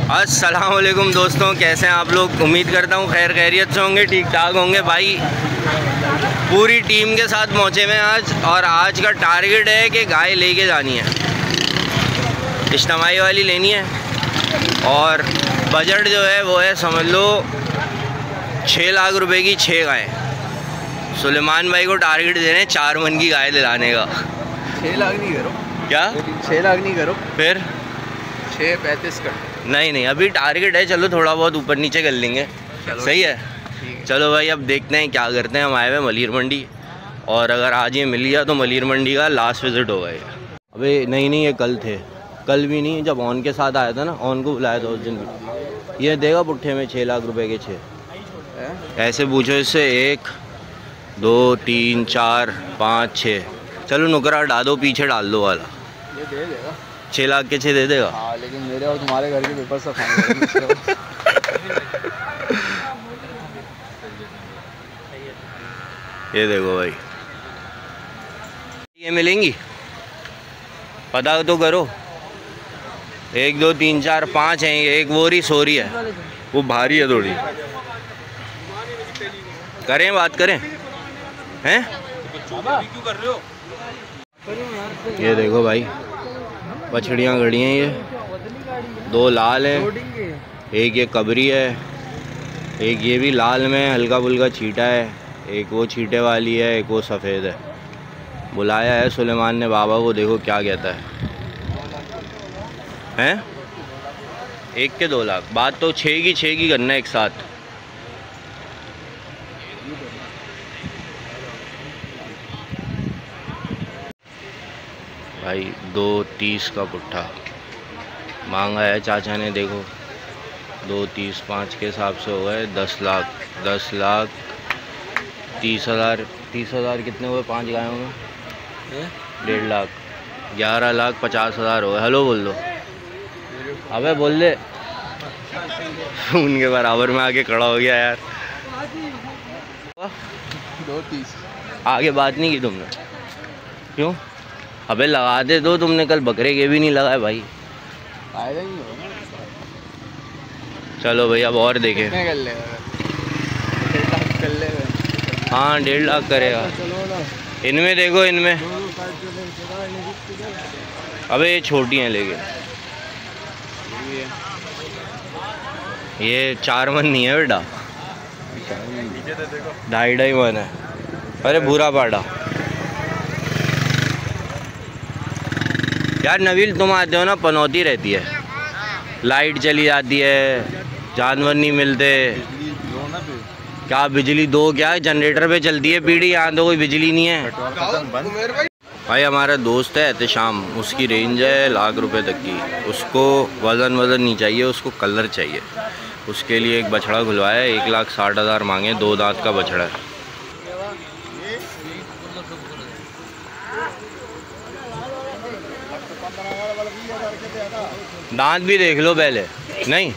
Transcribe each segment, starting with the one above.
अस्सलाम वालेकुम दोस्तों, कैसे हैं आप लोग। उम्मीद करता हूँ खैर खैरियत से होंगे, ठीक ठाक होंगे। भाई पूरी टीम के साथ पहुँचे हुए आज, और आज का टारगेट है कि गाय लेके जानी है, इज्तिमाई वाली लेनी है। और बजट जो है वो है, समझ लो 6 लाख रुपए की 6 गायें। सुलेमान भाई को टारगेट दे रहे हैं 4 मन की गाय दिलाने का। 6 लाख नहीं करो क्या? 6 लाख नहीं करो, फिर 6-35 कर। नहीं, अभी टारगेट है, चलो थोड़ा बहुत ऊपर नीचे कर लेंगे। सही है, चलो भाई अब देखते हैं क्या करते हैं। हम आए हुए मलीर मंडी, और अगर आज ये मिल गया तो मलीर मंडी का लास्ट विज़िट होगा ये। अबे नहीं, ये कल थे, कल भी नहीं, जब ऑन के साथ आया था ना, ऑन को बुलाया था उस दिन भी। ये देगा पुट्ठे में 6 लाख रुपए के 6। ऐसे पूछो इससे, 1 2 3 4 5 6। चलो नुकरा हटा दो, पीछे डाल दो वाला। ये दे देगा 6 लाख के 6 दे देगा। हाँ, लेकिन मेरे और तुम्हारे घर के पेपर सब फाइनल। ये देखो भाई, ये मिलेंगी, पता तो करो। 1 2 3 4 5 हैं, एक वो रही सोरी है, वो भारी है थोड़ी। करें बात करें, हैं? क्यों कर रहे हो? ये देखो भाई, बछड़ियाँ खड़ी हैं, ये 2 लाल हैं, एक ये कबरी है, एक ये भी लाल में हल्का फुल्का छीटा है, एक वो छीटे वाली है, एक वो सफ़ेद है। बुलाया है सुलेमान ने बाबा को, देखो क्या कहता है। हैं? 1 के 2 लाख, बात तो 6 की करना है एक साथ। भाई 2.30 का पुट्ठा मांगा है चाचा ने, देखो 2.30 5 के हिसाब से हो गए 10 लाख। 10 लाख 30,000 कितने हुए 5 गायों में? 1.5 लाख। 11 लाख 50,000 हो गए। हेलो बोल दो, अबे बोल दे। उनके बराबर में आके खड़ा हो गया यार। 2.30 आगे बात नहीं की तुमने? क्यों? अबे लगा दे दो, तुमने कल बकरे के भी नहीं लगाए भाई। फायदा नहीं होगा। चलो भाई अब और देखें। कितने कर लेगा? 1.5 लाख कर लेगा। हाँ 1.5 लाख करेगा। इनमें देखो, इनमें अबे ये छोटी हैं, लेकिन ये 4 मन नहीं है बेटा, 2.5 मन है। अरे भूरा पाड़ा यार। नवील तुम आते हो ना, पनौती रहती है, लाइट चली जाती है, जानवर नहीं मिलते। क्या बिजली दो? क्या जनरेटर पे चलती है पीढ़ी, यहाँ तो कोई बिजली नहीं है भाई। हमारा दोस्त है एहतशाम, उसकी रेंज है 1 लाख रुपए तक की। उसको वज़न नहीं चाहिए, उसको कलर चाहिए। उसके लिए एक बछड़ा खुलवाया है, 1,60,000 मांगे। 2 दांत का बछड़ा है। दांत भी देख लो पहले। नहीं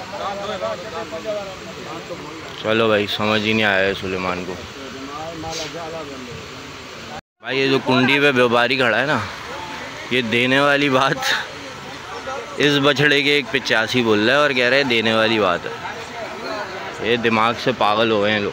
चलो भाई, समझ ही नहीं आया है सुलेमान को। भाई ये जो कुंडी पे व्यापारी खड़ा है ना, ये देने वाली बात इस बछड़े के 1.85 बोल रहा है, और कह रहे हैं देने वाली बात है। ये दिमाग से पागल हो गए हैं लोग।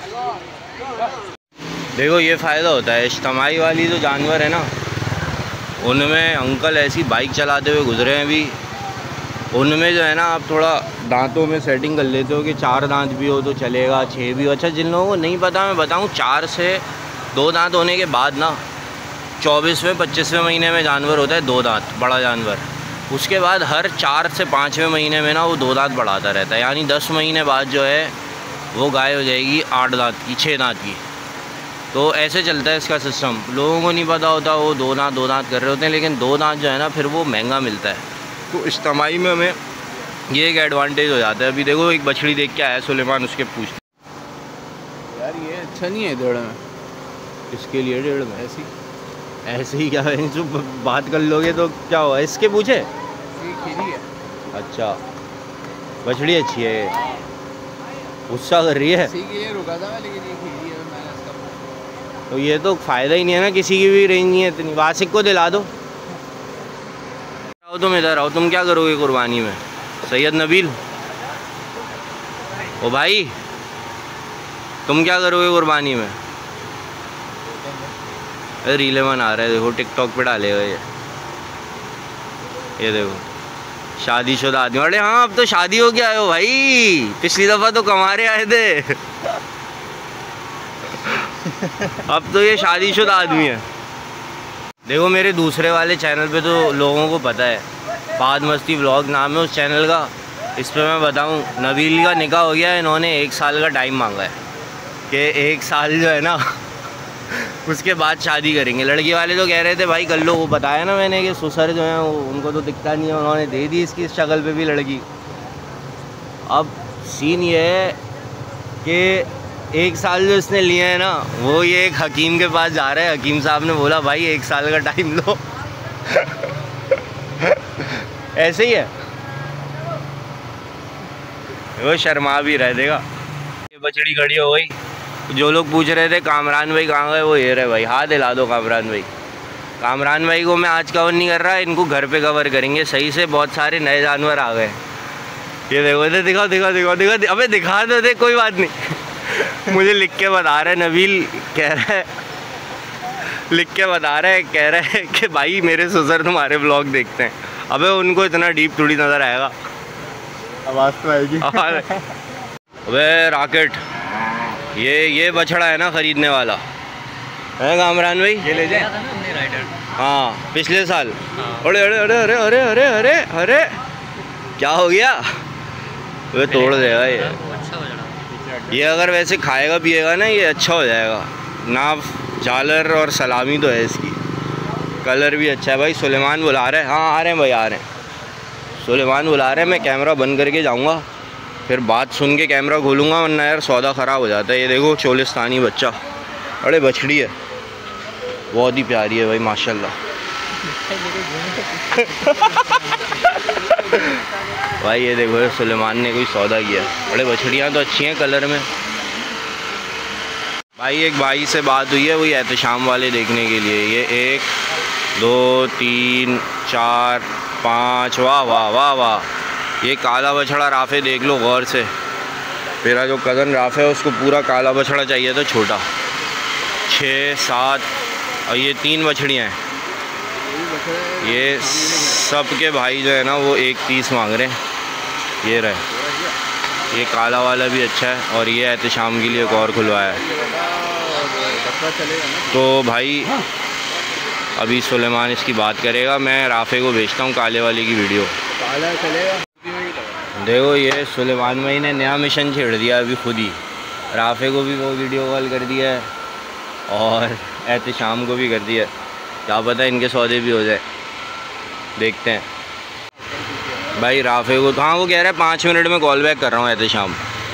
देखो ये फ़ायदा होता है, इज्तिमाई वाली जो जानवर है ना, उनमें अंकल ऐसी बाइक चलाते हुए गुजरे हैं अभी, उनमें जो है ना आप थोड़ा दांतों में सेटिंग कर लेते हो कि 4 दांत भी हो तो चलेगा, 6 भी हो। अच्छा, जिन लोगों को नहीं पता मैं बताऊं, 4 से 2 दांत होने के बाद ना 24वें 25वें महीने में जानवर होता है 2 दांत, बड़ा जानवर। उसके बाद हर 4 से 5वें महीने में ना वो 2 दांत बढ़ाता रहता है, यानी 10 महीने बाद जो है वो गाय हो जाएगी 8 दांत की, 6 दांत की। तो ऐसे चलता है इसका सिस्टम। लोगों को नहीं पता होता, वो 2 दांत कर रहे होते हैं, लेकिन 2 दांत जो है ना फिर वो महंगा मिलता है। तो इज्तिमाई में हमें ये एक एडवांटेज हो जाता है। अभी देखो एक बछड़ी देख के आया सुलेमान, उसके पूछ यार ये अच्छा नहीं है 1.5 में। इसके लिए 1.5 में ऐसे ही क्या है, जो बात कर लोगे तो क्या हुआ? इसके पूछे खीरी है। अच्छा, बछड़ी अच्छी है, गुस्सा कर रही है। रुका था लेकिन ये खीरी है, मैंने इसका। तो ये तो फ़ायदा ही नहीं है ना, किसी की भी रेंज नहीं है इतनी। वासिक को दिला दो। तुम इधर आओ, तुम क्या करोगे कुर्बानी में? सैयद नबील, ओ भाई तुम क्या करोगे कुर्बानी में? अरे रीले बना रहे, देखो टिकटॉक पे डालेगा ये देखो शादीशुदा आदमी। अरे हाँ अब तो शादी हो गया हो भाई, पिछली दफ़ा तो कमारे आए थे अब तो ये शादीशुदा आदमी है। देखो मेरे दूसरे वाले चैनल पे तो लोगों को पता है, बाद मस्ती व्लॉग नाम है उस चैनल का। इस पर मैं बताऊं, नबील का निकाह हो गया है, इन्होंने 1 साल का टाइम मांगा है कि 1 साल जो है ना उसके बाद शादी करेंगे। लड़की वाले तो कह रहे थे भाई कर लो, वो बताया ना मैंने कि ससुर जो है उनको तो दिखता नहीं है, उन्होंने दे दी इसकी शक्ल पे भी लड़की। अब सीन ये है कि 1 साल जो इसने लिए है ना, वो ये एक हकीम के पास जा रहा है। हकीम साहब ने बोला भाई 1 साल का टाइम लो ऐसे ही है, वो शर्मा भी रह देगा। ये बछड़ी खड़ी हो गई। जो लोग पूछ रहे थे कामरान भाई कहाँ गए, वो ये रहे भाई। हाथ हिला दो कामरान भाई। कामरान भाई को मैं आज कवर नहीं कर रहा, इनको घर पे कवर करेंगे सही से। बहुत सारे नए जानवर आ गए, ये देखो इधर दिखाओ दिखाओ दिखाओ दिखाओ। अबे दिखा दो दे, कोई बात नहीं मुझे लिख के बता रहा है नबील, कह रहा है लिख के बता रहा है, कह रहा है कि भाई मेरे ससुर तुम्हारे ब्लॉग देखते हैं। अबे उनको इतना डीप थोड़ी नज़र आएगा, आवाज़ तो आएगी। अबे रॉकेट, ये बछड़ा है ना खरीदने वाला है कामरान भाई? ये ले जाए। हाँ पिछले साल। अरे अरे अरे अरे अरे अरे अरे अरे क्या हो गया? वे तोड़ देगा ये। ये अगर वैसे खाएगा पिएगा ना, ये अच्छा हो जाएगा। नाप झालर और सलामी तो है इसकी, कलर भी अच्छा है भाई। सुलेमान बुला रहे हैं। हाँ आ रहे हैं भाई, आ रहे हैं। सुलेमान बुला रहे हैं, मैं कैमरा बंद करके जाऊँगा, फिर बात सुन के कैमरा खोलूँगा, वरना यार सौदा ख़राब हो जाता है। ये देखो चोलिस्तानी बच्चा, अरे बछड़ी है, बहुत ही प्यारी है भाई माशाल्लाह भाई ये देखो सुलेमान ने कोई सौदा किया। बड़े बछड़ियाँ तो अच्छी हैं कलर में भाई। एक भाई से बात हुई है, वही एहतशाम वाले देखने के लिए। ये 1 2 3 4 5, वाह वाह वाह वाह। ये काला बछड़ा राफे देख लो गौर से। मेरा जो कज़न राफे है उसको पूरा काला बछड़ा चाहिए था, छोटा। 6 7 और ये 3 बछड़ियाँ हैं। ये सब के भाई जो है ना वो 1.30 मांग रहे हैं। ये रहे, ये काला वाला भी अच्छा है, और ये एहतशाम के लिए एक और खुलवाया है। तो भाई अभी सुलेमान इसकी बात करेगा, मैं राफे को भेजता हूँ काले वाले की वीडियो। काला चलेगा। देखो ये सुलेमान भाई ने नया मिशन छेड़ दिया अभी खुद ही। राफे को भी वो वीडियो कॉल कर दिया है और एहतशाम को भी कर दिया है। क्या पता इनके सौदे भी हो जाए, देखते हैं भाई। राफे को हाँ वो कह रहा है 5 मिनट में कॉल बैक कर रहा हूँ एहतशाम।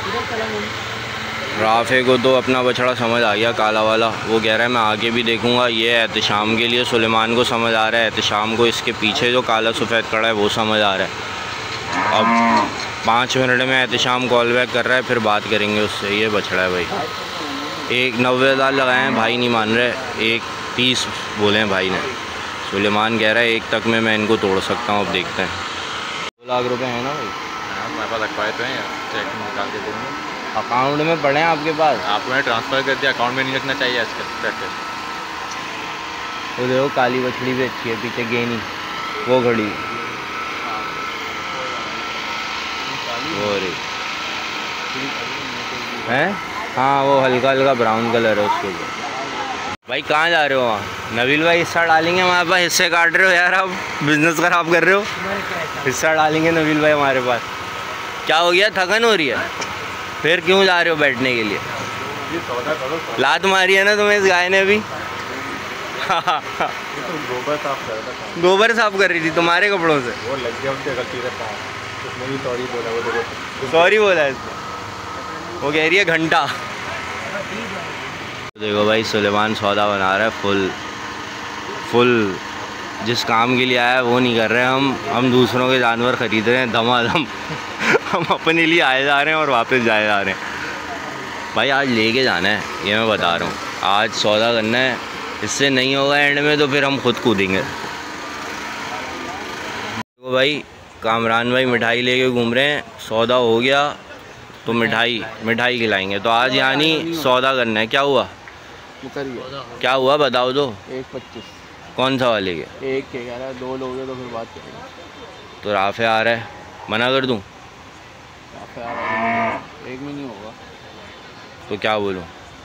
राफे को तो अपना बछड़ा समझ आ गया काला वाला, वो कह रहा है मैं आगे भी देखूँगा। ये एहतशाम के लिए सुलेमान को समझ आ रहा है, एहतशाम को इसके पीछे जो काला सफ़ेद खड़ा है वो समझ आ रहा है। अब 5 मिनट में एहतशाम कॉल बैक कर रहा है, फिर बात करेंगे उससे। ये बछड़ा है भाई, 90,000 लगाए हैं, भाई नहीं मान रहे। 1.30 बोले हैं भाई ने। सुलेमान कह रहा है 1 तक में मैं इनको तोड़ सकता हूँ, अब देखते हैं। 2 लाख रुपए हैं ना भाई? हमारे पास अखबार तो हैं, चेक निकाल के देंगे। अकाउंट में पड़े हैं आपके पास? आपने ट्रांसफ़र कर दिया, अकाउंट में नहीं रखना चाहिए आजकल पैसे। वो देखो काली बछड़ी भी अच्छी है, पीछे गेनी वो खड़ी, वो रही है। हाँ वो हल्का हल्का ब्राउन कलर है उसके ऊपर। भाई कहाँ जा रहे हो वहाँ? नबील भाई हिस्सा डालेंगे हमारे पास। हिस्से काट रहे हो यार, आप बिज़नेस ख़राब कर रहे हो। हिस्सा डालेंगे नबील भाई हमारे पास। क्या हो गया, थकन हो रही है? फिर क्यों जा रहे हो बैठने के लिए? लात मारी है ना तुम्हें इस गाय ने अभी गोबर साफ कर रही थी तुम्हारे कपड़ों से, वो लग गया उसके गलती से पाँव, उसने भी सॉरी बोला। वो देखो सॉरी बोला इसने, वो कह रही है घंटा। देखो भाई सुलेमान सौदा बना रहा है फुल। जिस काम के लिए आया है वो नहीं कर रहे हम दूसरों के जानवर ख़रीद रहे हैं धमाधम हम अपने लिए आए जा रहे हैं और वापस जाए जा रहे हैं। भाई आज लेके जाना है, ये मैं बता रहा हूँ। आज सौदा करना है, इससे नहीं होगा एंड में तो फिर हम खुद कूदेंगे। तो भाई कामरान भाई मिठाई लेके घूम रहे हैं। सौदा हो गया तो मिठाई खिलाएंगे। तो आज यानी सौदा करना है। क्या हुआ? क्या हुआ बताओ तो। 1.25। कौन सा वाले के? एक के कह रहा है, 2 लोगे तो फिर बात करेंगे। तो राफे आ रहा है, मना कर दूं? राफे आ रहा है, एक में नहीं होगा तो क्या बोलूं?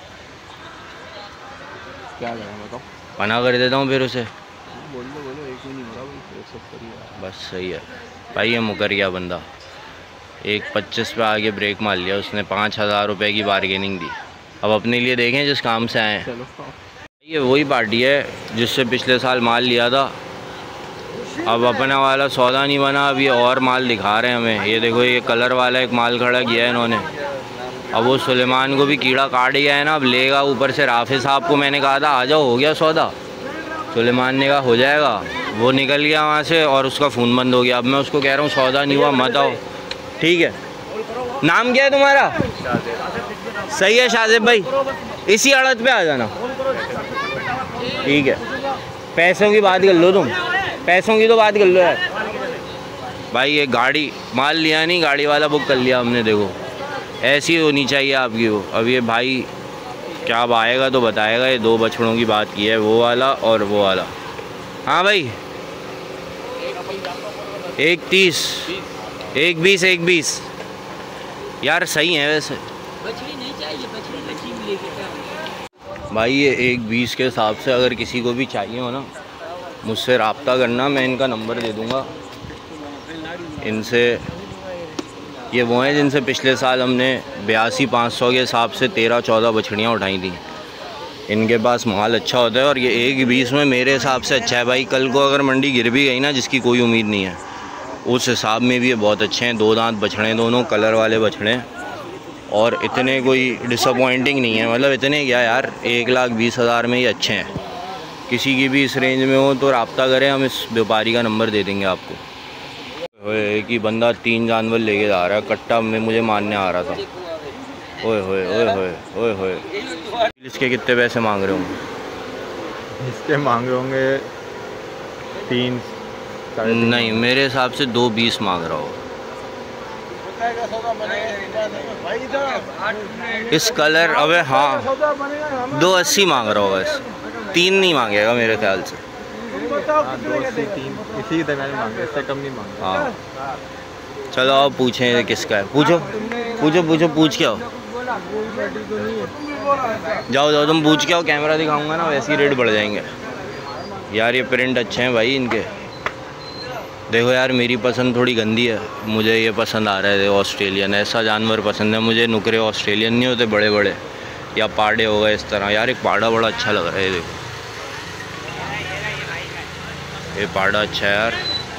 क्या करें बताओ? मना कर देता हूँ फिर उसे। बोलो एक में नहीं हो रहा भाई, 170। बस सही है भाई, ये मुकर गया बंदा। 1.25 पे आगे ब्रेक मार लिया उसने। 5,000 रुपये की बारगेनिंग दी। अब अपने लिए देखें जिस काम से आए हैं। चलो ये वही पार्टी है जिससे पिछले साल माल लिया था। अब अपना वाला सौदा नहीं बना, अब ये और माल दिखा रहे हैं हमें। ये देखो, ये कलर वाला एक माल खड़ा किया है इन्होंने। अब वो सुलेमान को भी कीड़ा काट गया है ना, अब लेगा। ऊपर से राफे साहब को मैंने कहा था आ जाओ, हो गया सौदा। सुलेमान ने कहा हो जाएगा, वो निकल गया वहाँ से और उसका फ़ोन बंद हो गया। अब मैं उसको कह रहा हूँ सौदा नहीं हुआ, मत आओ। ठीक है, नाम क्या है तुम्हारा? सही है शाजिब भाई, इसी अड़त पे आ जाना। ठीक है, पैसों की बात कर लो तुम, पैसों की तो बात कर लो यार। भाई ये गाड़ी माल लिया नहीं, गाड़ी वाला बुक कर लिया हमने। देखो ऐसी होनी चाहिए आपकी वो। अब ये भाई क्या अब आएगा तो बताएगा। ये 2 बछड़ों की बात की है, वो वाला और वो वाला। हाँ भाई, 1.30, 1.20 यार सही है वैसे। बछड़ी नहीं चाहिए, बछड़ी लच्छी मिलेगी क्या? भाई ये 1.20 के हिसाब से अगर किसी को भी चाहिए हो ना, मुझसे रब्ता करना, मैं इनका नंबर दे दूँगा। इनसे, ये वो हैं जिनसे पिछले साल हमने 82,500 के हिसाब से 13-14 बछड़ियाँ उठाई थी। इनके पास माल अच्छा होता है और ये 1.20 में मेरे हिसाब से अच्छा है भाई। कल को अगर मंडी गिर भी गई ना, जिसकी कोई उम्मीद नहीं है, उस हिसाब में भी ये बहुत अच्छे हैं। 2 दांत बछड़े, दोनों कलर वाले बछड़े, और इतने कोई डिसअपॉइंटिंग नहीं है। मतलब इतने क्या यार, 1,20,000 में ही अच्छे हैं। किसी की भी इस रेंज में हो तो रब्ता करें, हम इस व्यापारी का नंबर दे देंगे आपको। एक ही बंदा 3 जानवर लेके जा रहा है, कट्टा में मुझे मारने आ रहा था। ओए होए ओए होए ओए होए। इसके कितने पैसे मांग रहे होंगे? इसके मांगे होंगे 3, नहीं, मेरे हिसाब से 2.20 मांग रहा हो। इस कलर, अबे हाँ 2.80 मांग रहा होगा। इस 3 नहीं मांगेगा मेरे ख्याल से। 2 से 3 इसी दरमियान मांगे, इससे कम नहीं मांगे। हाँ चलो अब पूछें किसका है। पूछो पूछो पूछो, पूछ के आओ। जाओ जाओ तुम पूछ के आओ, कैमरा दिखाऊंगा ना, वैसे ही रेट बढ़ जाएंगे। यार ये प्रिंट अच्छे हैं भाई इनके। देखो यार, मेरी पसंद थोड़ी गंदी है, मुझे ये पसंद आ रहा है ऑस्ट्रेलियन। ऐसा जानवर पसंद है मुझे। नुकरे ऑस्ट्रेलियन नहीं होते बड़े बड़े, या पाड़े हो गए इस तरह। यार एक पाड़ा बड़ा अच्छा लग रहा है, ये देखो ये पाड़ा अच्छा है यार।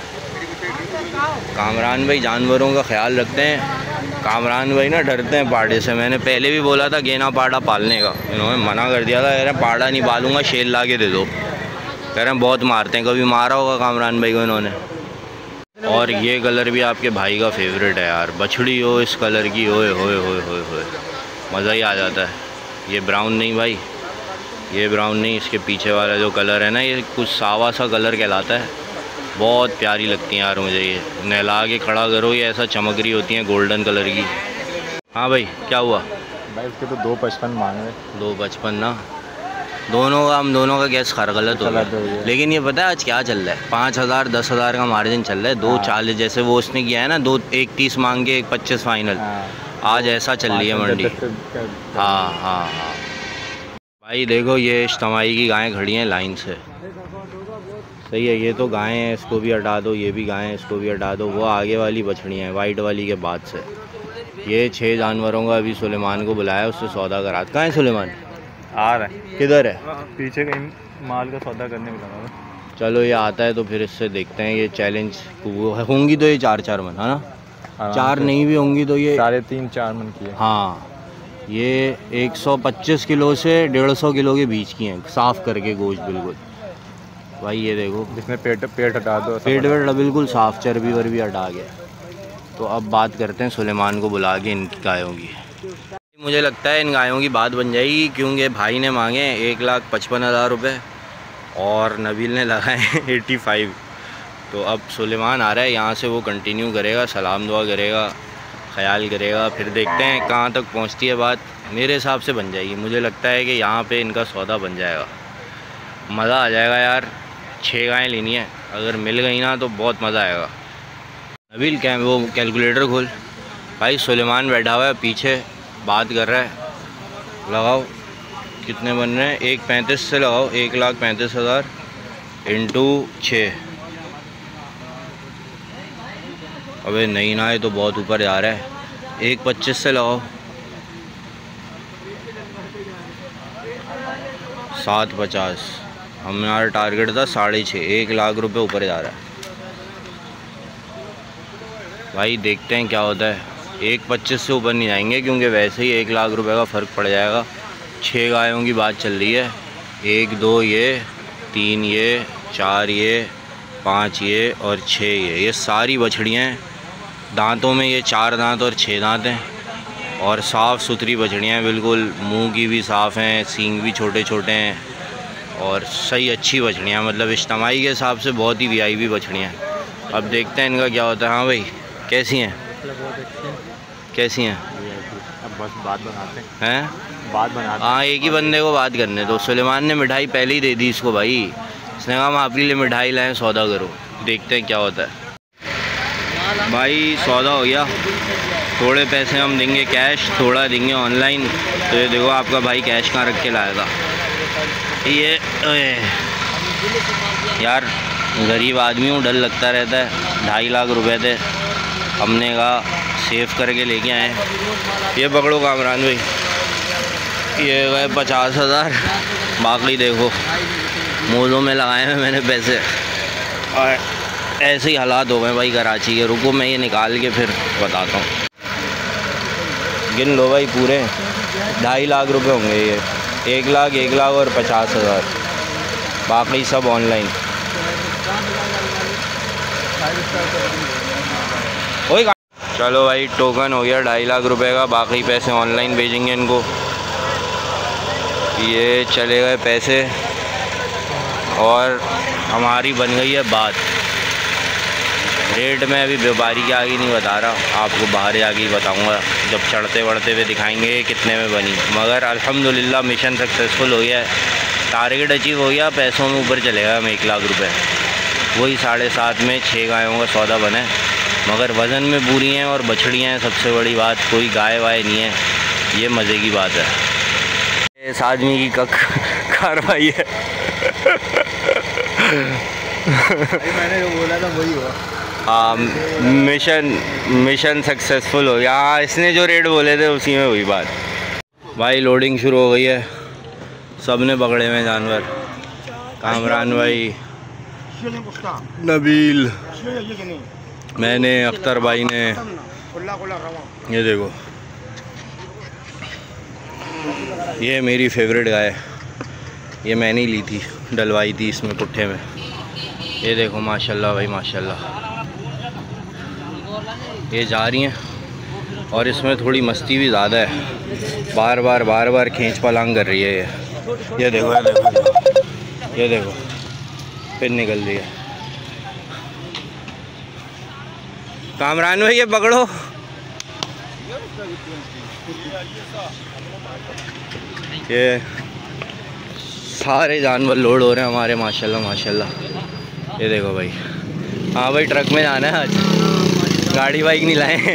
कामरान भाई जानवरों का ख्याल रखते हैं। कामरान भाई ना डरते हैं पाड़े से। मैंने पहले भी बोला था गेना पाड़ा पालने का, इन्होंने मना कर दिया था। कह रहे हैं पाड़ा नहीं पालूंगा, शेर ला के दे दो। कह रहे हैं बहुत मारते हैं। कभी मारा होगा कामरान भाई को इन्होंने। और ये कलर भी आपके भाई का फेवरेट है यार, बछड़ी हो इस कलर की, ओए होए होए होए होए, मज़ा ही आ जाता है। ये ब्राउन नहीं भाई, ये ब्राउन नहीं, इसके पीछे वाला जो कलर है ना, ये कुछ सावा सा कलर कहलाता है। बहुत प्यारी लगती हैं यार मुझे। ये नहला के खड़ा करो, ये ऐसा चमक रही होती हैं गोल्डन कलर की। हाँ भाई क्या हुआ? भाई इसके तो 2.55 मांग रहे। 2.55 ना, दोनों का, हम दोनों का गैस खर गलत हो गया। लेकिन ये पता है आज क्या चल रहा है? 5,000 10,000 का मार्जिन चल रहा है। 2.40 जैसे वो उसने किया है ना, 1.30 मांग के 1.25 फाइनल। आज ऐसा चल रही है मंडी। हाँ हाँ हाँ भाई देखो, ये इज्तिमाई की गायें खड़ी हैं लाइन से। सही है, ये तो गायें हैं, इसको भी हटा दो। ये भी गायें हैं, इसको भी हटा दो। वो आगे वाली बछड़ियाँ हैं वाइट वाली के बाद से। ये 6 जानवरों का अभी सुलेमान को बुलाया, उससे सौदा करा। कहाँ है सुलेमान? आ रहा है। किधर है? पीछे कहीं माल का सौदा करने में लगा था। चलो ये आता है तो फिर इससे देखते हैं। ये चैलेंज होंगी तो ये 4-4 मन है ना, 4 नहीं भी होंगी तो ये 3.5-4 मन की है। हाँ, ये 125 किलो से 150 किलो के बीच की हैं, साफ़ करके गोश्त बिल्कुल। भाई ये देखो, जिसमें पेट हटा दो, पेट वेट बिल्कुल साफ़, चर्बी वर्बी हटा के। तो अब बात करते हैं सुलेमान को बुला के इनकी गायों की। मुझे लगता है इन गायों की बात बन जाएगी, क्योंकि भाई ने मांगे 1,55,000 रुपये और नबील ने लगाए 85। तो अब सुलेमान आ रहा है, यहाँ से वो कंटिन्यू करेगा, सलाम दुआ करेगा, ख्याल करेगा, फिर देखते हैं कहाँ तक पहुँचती है बात। मेरे हिसाब से बन जाएगी, मुझे लगता है कि यहाँ पे इनका सौदा बन जाएगा, मज़ा आ जाएगा यार। 6 गायें लेनी है, अगर मिल गई ना तो बहुत मज़ा आएगा। नबील क्या वो कैलकुलेटर खोल भाई। सुलेमान बैठा हुआ है पीछे, बात कर रहा है। लगाओ कितने बन रहे हैं, 1.35 से लगाओ, 1,35,000 इंटू 6। अबे नहीं ना, ये तो बहुत ऊपर जा रहा है। 1.25 से लगाओ, 750। हमारा टारगेट था 6.5, 1 लाख रुपए ऊपर जा रहा है भाई। देखते हैं क्या होता है। 1.25 से ऊपर नहीं जाएंगे क्योंकि वैसे ही 1 लाख रुपए का फ़र्क पड़ जाएगा। 6 गायों की बात चल रही है, 1 2 ये, 3 ये, 4 ये, 5 ये और 6 ये सारी बछड़ियाँ हैं। दांतों में ये 4 दांत और 6 दांत हैं और साफ़ सुथरी बछड़ियाँ हैं बिल्कुल। मुंह की भी साफ़ हैं, सींग भी छोटे छोटे हैं और सही अच्छी बछड़ियाँ, मतलब इज्तिमाई के हिसाब से बहुत ही वीआईपी बछड़ियाँ हैं। अब देखते हैं इनका क्या होता है। हाँ भाई कैसी हैं, कैसी हैं? अब बस बात बनाते हैं, बात बनाते। हाँ एक ही बंदे को बात करने तो। सुलेमान ने मिठाई पहले ही दे दी इसको भाई, इसने कहा हम आपके लिए मिठाई लाएँ, सौदा करो। देखते हैं क्या होता है भाई। सौदा हो गया, थोड़े पैसे हम देंगे कैश, थोड़ा देंगे ऑनलाइन। तो ये देखो आपका भाई कैश कहाँ रख के लाएगा ये। यार गरीब आदमी हूँ, डर लगता रहता है। 2.5 लाख रुपए थे, हमने कहा सेव करके लेके आए। ये पकड़ो कामरान भाई, ये गए 50,000। बाकी देखो मोज़ों में लगाए हैं मैंने पैसे और ऐसे ही हालात हो गए भाई कराची के। रुको मैं ये निकाल के फिर बताता हूँ। गिन लो भाई, पूरे 2.5 लाख रुपए होंगे ये। 1 लाख, 1 लाख और 50,000, बाकी सब ऑनलाइन। चलो भाई टोकन हो गया 2.5 लाख रुपए का, बाकी पैसे ऑनलाइन भेजेंगे इनको। ये चले गए पैसे और हमारी बन गई है बात। रेट में अभी व्यापारी के आगे नहीं बता रहा, आपको बाहर जाके ही बताऊंगा जब चढ़ते बढ़ते हुए दिखाएंगे कितने में बनी। मगर अल्हम्दुलिल्लाह मिशन सक्सेसफुल हो गया है, टारगेट अचीव हो गया। पैसों में ऊपर चलेगा हम 1 लाख रुपए। वही 7.5 में 6 गायों का सौदा बना है, मगर वज़न में पूरी हैं और बछड़ियाँ हैं। सबसे बड़ी बात, कोई गाय वाय नहीं है, ये मज़े की बात है। इस आदमी की कार्रवाई है। मैंने जो बोला था वही हुआ। हाँ मिशन सक्सेसफुल हो गया। हाँ इसने जो रेट बोले थे उसी में हुई बात। भाई लोडिंग शुरू हो गई है, सब ने पकड़े हुए जानवर। कामरान भाई, नबील, मैंने, अख्तर भाई ने। ये देखो, ये मेरी फेवरेट गाय, ये मैंने ही ली थी, डलवाई थी इसमें पुट्ठे में। ये देखो माशाल्लाह भाई माशाल्लाह, ये जा रही हैं और इसमें थोड़ी मस्ती भी ज़्यादा है। बार बार खींच पलांग कर रही है ये देखो, ये देखो, ये देखो फिर निकल रही है। कामरान भाई ये पकड़ो। ये सारे जानवर लोड हो रहे हैं हमारे माशाल्लाह माशाल्लाह। ये देखो भाई। हाँ भाई ट्रक में जाना है आज, गाड़ी बाइक नहीं लाए।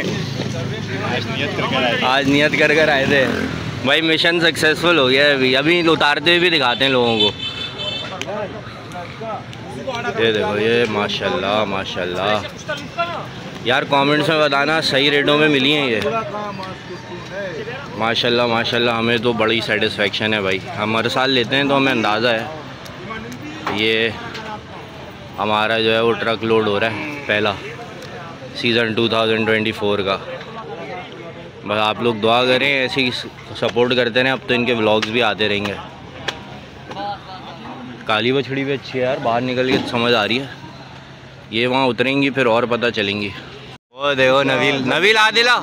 आज नियत कर आए थे भाई। मिशन सक्सेसफुल हो गया है। अभी उतारते हुए भी दिखाते हैं लोगों को। ये देखो, ये माशाल्लाह माशाल्लाह। यार कमेंट्स में बताना सही रेटों में मिली हैं ये। माशाल्लाह माशाल्लाह, हमें तो बड़ी सेटिस्फेक्शन है भाई। हम हर साल लेते हैं तो हमें अंदाज़ा है। ये हमारा जो है वो ट्रक लोड हो रहा है, पहला सीज़न 2024 का। बस आप लोग दुआ करें, ऐसे ही सपोर्ट करते रहें। अब तो इनके व्लॉग्स भी आते रहेंगे। काली बछड़ी भी अच्छी है यार, बाहर निकल के समझ आ रही है। ये वहाँ उतरेंगी फिर और पता चलेंगी। वो देखो नबील, नबील आदिला।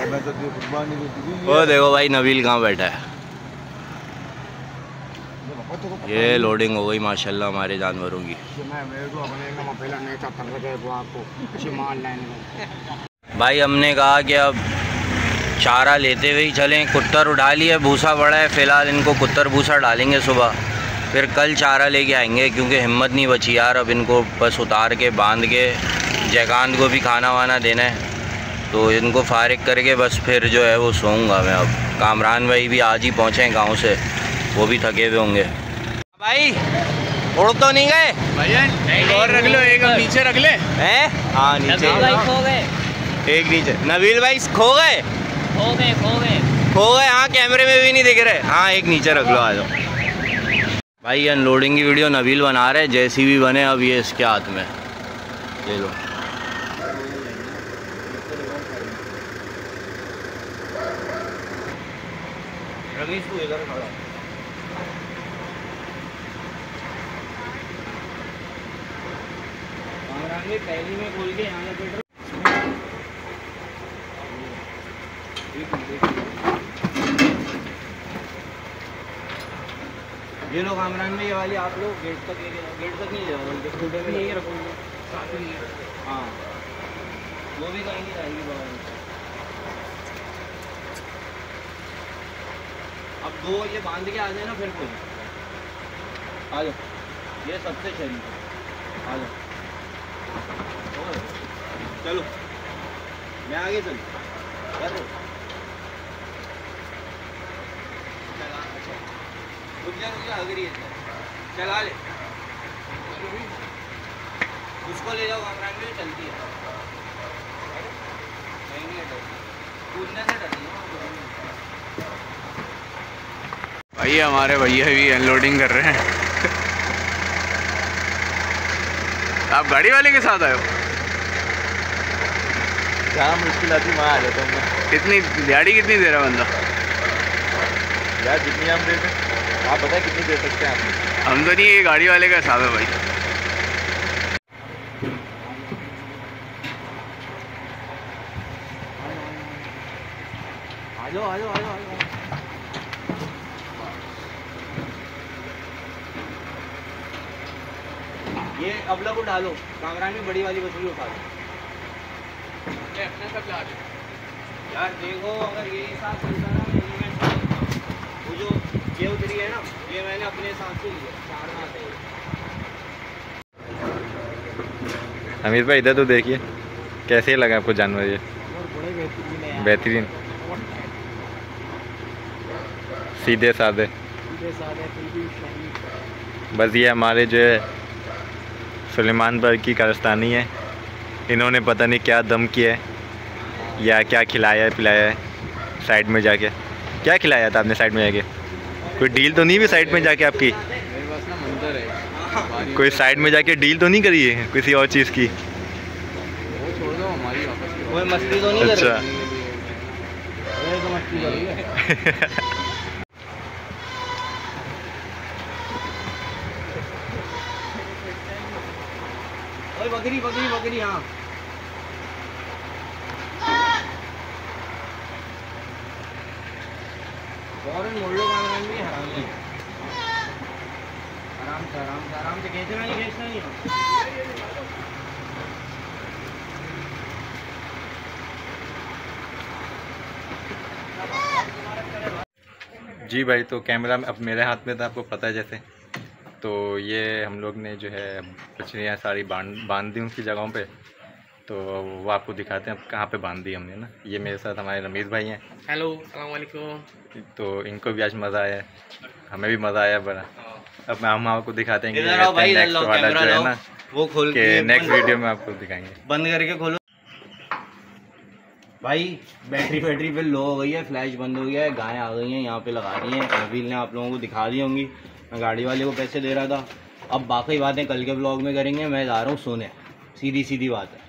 वो देखो भाई नबील कहाँ बैठा है। ये लोडिंग हो गई माशाल्लाह हमारे जानवरों की। भाई हमने कहा कि अब चारा लेते हुए ही चलें। कुत्तर उड़ा लिए, भूसा बड़ा है, फ़िलहाल इनको कुत्तर भूसा डालेंगे सुबह, फिर कल चारा लेके आएंगे क्योंकि हिम्मत नहीं बची यार। अब इनको बस उतार के बांध के जयकांत को भी खाना वाना देना है, तो इनको फारिग करके बस फिर जो है वो सोऊंगा मैं। अब कामरान भाई भी आज ही पहुँचे हैं गाँव से, वो भी थके हुए होंगे। भाई उड़ तो नहीं गए भैया? और रख लो, एक नीचे रख ले हैं? हाँ नीचे खो गए, एक नीचे। नबील भाई खो गए हाँ, कैमरे में भी नहीं दिख रहे। हाँ एक नीचे रख लो, आ जाओ। भाई अनलोडिंग की वीडियो नबील बना रहे, जैसी भी बने अब ये इसके हाथ में। ले लो। रमेश तू इधर खड़ा। पहली में खोल के यहाँ पे ये लोग कामरान में, ये वाली आप लोग गेट तक नहीं जाओ, स्कूटर में यही रखोगे। हाँ वो भी कहीं नहीं जाएगी बगल में। अब दो ये बांध के आ जाए ना, फिर खोल आ जाओ। ये सबसे शरीफ आ जाओ। चलो मैं आगे चल रुक जा अगर ये चला ले, उसको ले जाओ कामरान में, चलती है नहीं कूदने से डरती है। भाई हमारे भैया भी अनलोडिंग कर रहे हैं। आप गाड़ी वाले के साथ आए हो? जहाँ मुश्किल आती वहाँ आ जाता हूँ। कितनी दिहाड़ी कितनी दे रहा बंदा? यार जितनी हम देते आप बताएं कितनी दे सकते हैं आप? हम तो नहीं, ये गाड़ी वाले का हिसाब है भाई। आ जाओ। ये अबला को डालो, कामरान में बड़ी वाली बकरी उठा दो। यार देखो अगर ये हिसाब चलता ना, वो जो ये उतरी है ना, ये मैंने अपने हिसाब से लिया, चार में आते हैं। अमित भाई इधर तो देखिए, कैसे लगा आपको जानवर ये? बेहतरीन, सीधे साधे। बस ये हमारे जो है सुलेमान भाई की कारस्तानी है। इन्होंने पता नहीं क्या दम किया है या क्या खिलाया पिलाया है साइड में जाके। क्या खिलाया था आपने साइड में जाके? कोई डील तो नहीं भी साइड में जाके आपकी? मेरे पास ना मंदिर है। कोई साइड में जाके डील तो नहीं करी है किसी और चीज़ की? वो छोड़ दो, हमारी वापस की। कोई मस्ती तो नहीं कर अच्छा। रही? ये तो मस्ती कर रही है। बकरी हाँ। फौरन मोड़ लो कामरान भी, हराम है। आराम से खींचना नहीं। जी भाई, तो कैमरा अब मेरे हाथ में था, आपको पता है जैसे। तो ये हम लोग ने जो है मछलियाँ सारी बांध दी उसकी जगहों पे, तो वो आपको दिखाते हैं अब कहाँ पे बांध दी हमने ना। ये मेरे साथ हमारे रमेश भाई हैं। हेलो, अस्सलाम वालेकुम। तो इनको भी आज मज़ा आया, हमें भी मज़ा आया बड़ा। अब हम आपको दिखाते हैं कि नेक्स्ट वाला जो है ना, वो खोल के नेक्स्ट वीडियो में आपको दिखाएंगे। बंद करके खोलो भाई। बैटरी पे लो हो गई है, फ्लैश बंद हो गया है, गायें आ गई हैं यहाँ पे लगा दी हैं। नबील ने आप लोगों को दिखा दी होंगी। मैं गाड़ी वाले को पैसे दे रहा था। अब बाकी बातें कल के ब्लॉग में करेंगे। मैं जा रहा हूँ सोने, सीधी बात है।